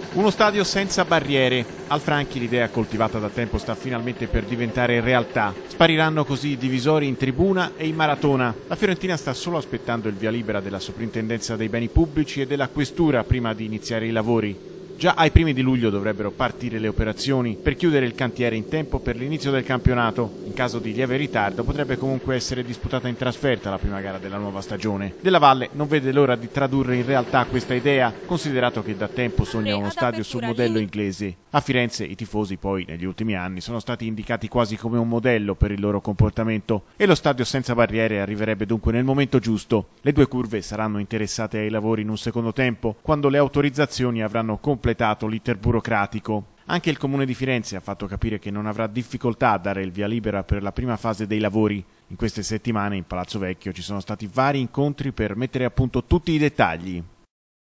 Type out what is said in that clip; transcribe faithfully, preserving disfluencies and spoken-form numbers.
Uno stadio senza barriere. Al Franchi l'idea coltivata da tempo sta finalmente per diventare realtà. Spariranno così i divisori in tribuna e in maratona. La Fiorentina sta solo aspettando il via libera della Soprintendenza dei Beni Pubblici e della Questura prima di iniziare i lavori. Già ai primi di luglio dovrebbero partire le operazioni per chiudere il cantiere in tempo per l'inizio del campionato. In caso di lieve ritardo potrebbe comunque essere disputata in trasferta la prima gara della nuova stagione. Della Valle non vede l'ora di tradurre in realtà questa idea, considerato che da tempo sogna uno stadio sul modello inglese. A Firenze i tifosi poi negli ultimi anni sono stati indicati quasi come un modello per il loro comportamento e lo stadio senza barriere arriverebbe dunque nel momento giusto. Le due curve saranno interessate ai lavori in un secondo tempo, quando le autorizzazioni avranno completato l'iter burocratico. Anche il Comune di Firenze ha fatto capire che non avrà difficoltà a dare il via libera per la prima fase dei lavori. In queste settimane in Palazzo Vecchio ci sono stati vari incontri per mettere a punto tutti i dettagli.